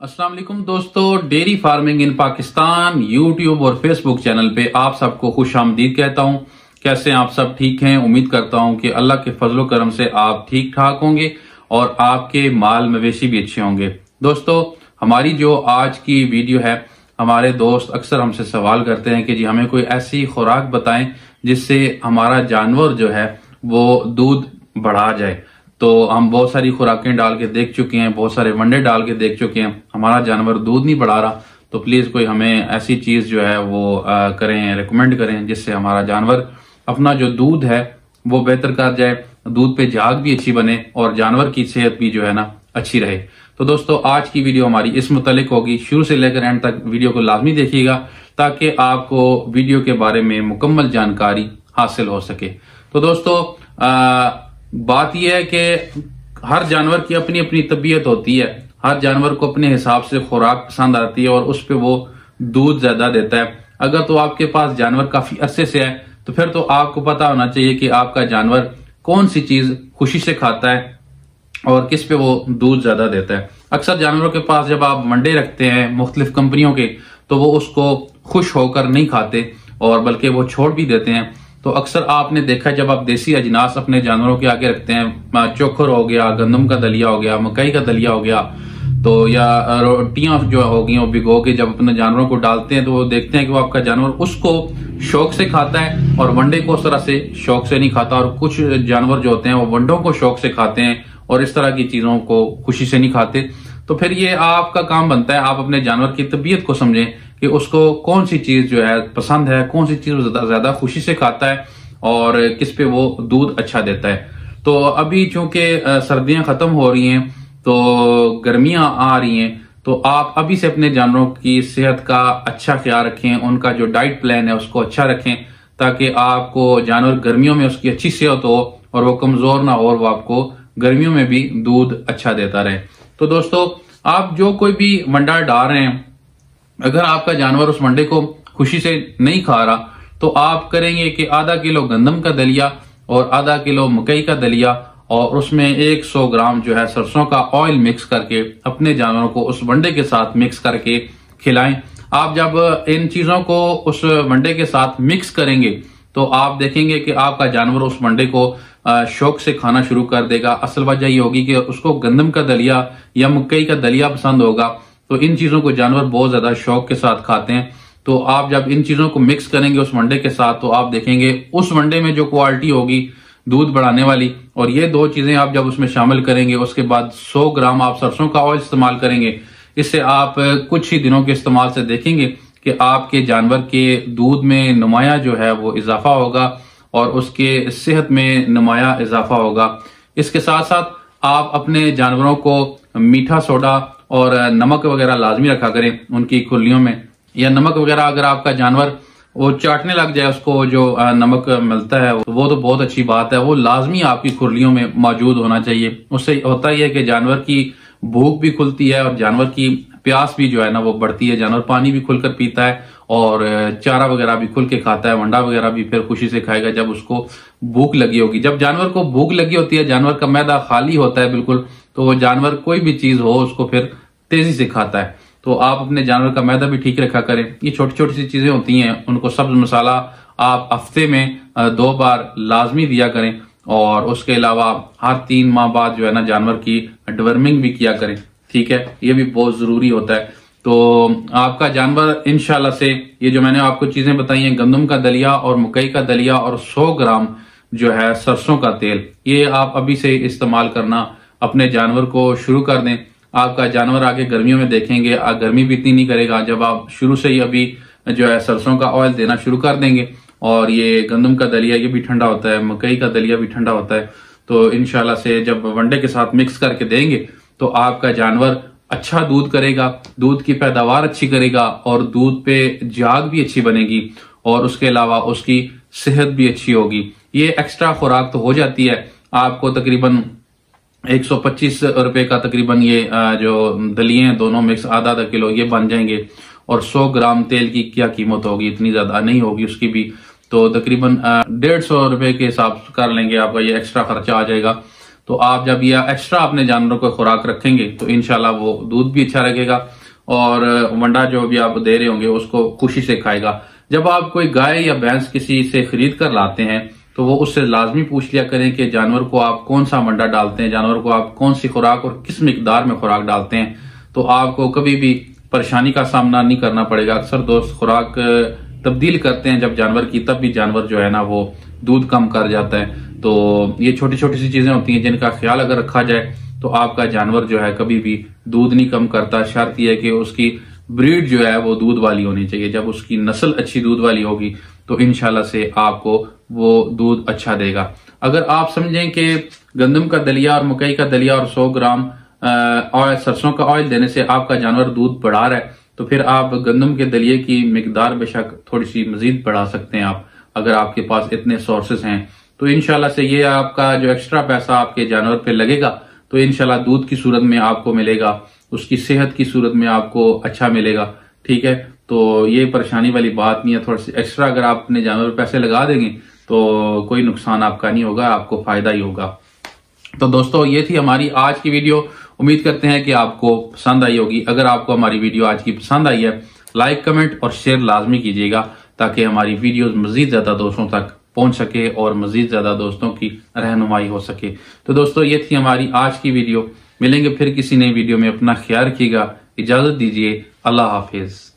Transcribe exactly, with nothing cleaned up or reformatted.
अस्सलाम वालेकुम दोस्तों, dairy farming in Pakistan YouTube और फेसबुक चैनल पे आप सबको खुश आमदीद कहता हूं। कैसे हैं आप सब? ठीक हैं? उम्मीद करता हूं कि अल्लाह के फजलो करम से आप ठीक ठाक होंगे और आपके माल मवेशी भी अच्छे होंगे। दोस्तों, हमारी जो आज की वीडियो है, हमारे दोस्त अक्सर हमसे सवाल करते हैं कि जी हमें कोई ऐसी खुराक बताएं जिससे हमारा जानवर जो है वो दूध बढ़ा जाए। तो हम बहुत सारी खुराकें डाल के देख चुके हैं, बहुत सारे वनडे डाल के देख चुके हैं, हमारा जानवर दूध नहीं बढ़ा रहा। तो प्लीज कोई हमें ऐसी चीज जो है वो आ, करें, रिकमेंड करें जिससे हमारा जानवर अपना जो दूध है वो बेहतर कर जाए, दूध पे झाग भी अच्छी बने और जानवर की सेहत भी जो है ना अच्छी रहे। तो दोस्तों, आज की वीडियो हमारी इस मुतालिक होगी। शुरू से लेकर एंड तक वीडियो को लाजमी देखिएगा ताकि आपको वीडियो के बारे में मुकम्मल जानकारी हासिल हो सके। तो दोस्तों, आ, बात यह है कि हर जानवर की अपनी अपनी तबीयत होती है, हर जानवर को अपने हिसाब से खुराक पसंद आती है और उस पे वो दूध ज्यादा देता है। अगर तो आपके पास जानवर काफी अरसे से है तो फिर तो आपको पता होना चाहिए कि आपका जानवर कौन सी चीज खुशी से खाता है और किस पे वो दूध ज्यादा देता है। अक्सर जानवरों के पास जब आप वनडे रखते हैं मुख्तलिफ कंपनियों के, तो वो उसको खुश होकर नहीं खाते और बल्कि वो छोड़ भी देते हैं। तो अक्सर आपने देखा जब आप देसी अजनास अपने जानवरों के आगे रखते हैं, चोखर हो गया, गंदम का दलिया हो गया, मकई का दलिया हो गया, तो या रोटियां जो हो गई वो भिगो के जब अपने जानवरों को डालते हैं तो वो देखते हैं कि वो आपका जानवर उसको शौक से खाता है और वनडे को उस तरह से शौक से नहीं खाता। और कुछ जानवर जो होते हैं वो वनडों को शौक से खाते हैं और इस तरह की चीजों को खुशी से नहीं खाते। तो फिर ये आपका काम बनता है, आप अपने जानवर की तबीयत को समझें कि उसको कौन सी चीज जो है पसंद है, कौन सी चीज ज्यादा खुशी से खाता है और किस पे वो दूध अच्छा देता है। तो अभी चूंकि सर्दियां खत्म हो रही हैं तो गर्मियां आ रही हैं, तो आप अभी से अपने जानवरों की सेहत का अच्छा ख्याल रखें, उनका जो डाइट प्लान है उसको अच्छा रखें ताकि आपको जानवर गर्मियों में उसकी अच्छी सेहत हो और वो कमजोर ना हो और वो आपको गर्मियों में भी दूध अच्छा देता रहे। तो दोस्तों, आप जो कोई भी वंडा डाल रहे हैं, अगर आपका जानवर उस वनडे को खुशी से नहीं खा रहा तो आप करेंगे कि आधा किलो गंदम का दलिया और आधा किलो मकई का दलिया और उसमें सौ ग्राम जो है सरसों का ऑयल मिक्स करके अपने जानवरों को उस वनडे के साथ मिक्स करके खिलाएं। आप जब इन चीजों को उस वनडे के साथ मिक्स करेंगे तो आप देखेंगे कि आपका जानवर उस वनडे को शौक से खाना शुरू कर देगा। असल वजह ये होगी कि उसको गंदम का दलिया या मकई का दलिया पसंद होगा, तो इन चीजों को जानवर बहुत ज्यादा शौक के साथ खाते हैं। तो आप जब इन चीजों को मिक्स करेंगे उस वनडे के साथ तो आप देखेंगे उस वनडे में जो क्वालिटी होगी दूध बढ़ाने वाली, और ये दो चीजें आप जब उसमें शामिल करेंगे, उसके बाद सौ ग्राम आप सरसों का ऑयल इस्तेमाल करेंगे। इससे आप कुछ ही दिनों के इस्तेमाल से देखेंगे कि आपके जानवर के दूध में नुमाया जो है वो इजाफा होगा और उसके सेहत में नुमाया इजाफा होगा। इसके साथ साथ आप अपने जानवरों को मीठा सोडा और नमक वगैरह लाजमी रखा करें उनकी खुलियों में, या नमक वगैरह अगर आपका जानवर वो चाटने लग जाए, उसको जो नमक मिलता है वो तो बहुत अच्छी बात है, वो लाजमी आपकी खुरलियों में मौजूद होना चाहिए। उससे होता ही है कि जानवर की भूख भी खुलती है और जानवर की प्यास भी जो है ना वो बढ़ती है, जानवर पानी भी खुलकर पीता है और चारा वगैरह भी खुल के खाता है, वंडा वगैरह भी फिर खुशी से खाएगा जब उसको भूख लगी होगी। जब जानवर को भूख लगी होती है, जानवर का मैदा खाली होता है बिल्कुल, तो वो जानवर कोई भी चीज हो उसको फिर तेजी से खाता है। तो आप अपने जानवर का मैदा भी ठीक रखा करें। ये छोटी छोटी सी चीजें होती हैं, उनको सब्ज मसाला आप हफ्ते में दो बार लाजमी दिया करें और उसके अलावा हर तीन माह बाद जो है ना जानवर की डिवर्मिंग भी किया करें। ठीक है, ये भी बहुत जरूरी होता है। तो आपका जानवर इंशाल्लाह से ये जो मैंने आपको चीजें बताई हैं, गंदम का दलिया और मकई का दलिया और सौ ग्राम जो है सरसों का तेल, ये आप अभी से इस्तेमाल करना अपने जानवर को शुरू कर दें। आपका जानवर आगे गर्मियों में देखेंगे गर्मी भी इतनी नहीं करेगा जब आप शुरू से ही अभी जो है सरसों का ऑयल देना शुरू कर देंगे। और ये गंदम का दलिया ये भी ठंडा होता है, मकई का दलिया भी ठंडा होता है। तो इंशाल्लाह से जब वनडे के साथ मिक्स करके देंगे तो आपका जानवर अच्छा दूध करेगा, दूध की पैदावार अच्छी करेगा और दूध पे झाग भी अच्छी बनेगी और उसके अलावा उसकी सेहत भी अच्छी होगी। ये एक्स्ट्रा खुराक तो हो जाती है, आपको तकरीबन एक सौ पच्चीस रुपए का तकरीबन ये जो दलिये हैं दोनों मिक्स आधा आधा किलो ये बन जाएंगे। और सौ ग्राम तेल की क्या कीमत होगी, इतनी ज्यादा नहीं होगी उसकी भी, तो तकरीबन डेढ़ सौ रुपए के हिसाब कर लेंगे, आपका ये एक्स्ट्रा खर्चा आ जाएगा। तो आप जब यह एक्स्ट्रा अपने जानवरों को खुराक रखेंगे तो इंशाल्लाह वो दूध भी अच्छा रखेगा और वंडा जो भी आप दे रहे होंगे उसको खुशी से खाएगा। जब आप कोई गाय या भैंस किसी से खरीद कर लाते हैं तो वो उससे लाजमी पूछ लिया करें कि जानवर को आप कौन सा वंडा डालते हैं, जानवर को आप कौन सी खुराक और किस मिकदार में खुराक डालते हैं, तो आपको कभी भी परेशानी का सामना नहीं करना पड़ेगा। अक्सर दोस्त खुराक तब्दील करते हैं जब जानवर की, तब भी जानवर जो है ना वो दूध कम कर जाता है। तो ये छोटी छोटी सी चीजें होती हैं जिनका ख्याल अगर रखा जाए तो आपका जानवर जो है कभी भी दूध नहीं कम करता। शर्त यह है कि उसकी ब्रीड जो है वो दूध वाली होनी चाहिए। जब उसकी नस्ल अच्छी दूध वाली होगी तो इंशाल्लाह से आपको वो दूध अच्छा देगा। अगर आप समझें कि गंदम का दलिया और मकई का दलिया और सौ ग्राम ऑयल सरसों का ऑयल देने से आपका जानवर दूध बढ़ा रहा है, तो फिर आप गंदम के दलिये की मिकदार बेशक थोड़ी सी मजीद बढ़ा सकते हैं। आप अगर आपके पास इतने सोर्सेस हैं तो इंशाल्लाह से ये आपका जो एक्स्ट्रा पैसा आपके जानवर पे लगेगा तो इंशाल्लाह दूध की सूरत में आपको मिलेगा, उसकी सेहत की सूरत में आपको अच्छा मिलेगा। ठीक है, तो ये परेशानी वाली बात नहीं है। थोड़ा सी एक्स्ट्रा अगर आप अपने जानवर पे पैसे लगा देंगे तो कोई नुकसान आपका नहीं होगा, आपको फायदा ही होगा। तो दोस्तों ये थी हमारी आज की वीडियो। उम्मीद करते हैं कि आपको पसंद आई होगी। अगर आपको हमारी वीडियो आज की पसंद आई है, लाइक कमेंट और शेयर लाजमी कीजिएगा ताकि हमारी वीडियोस मजीद ज्यादा दोस्तों तक पहुंच सके और मजीद ज्यादा दोस्तों की रहनुमाई हो सके। तो दोस्तों ये थी हमारी आज की वीडियो। मिलेंगे फिर किसी नई वीडियो में। अपना ख्याल रखिएगा। इजाजत दीजिए। अल्लाह हाफिज।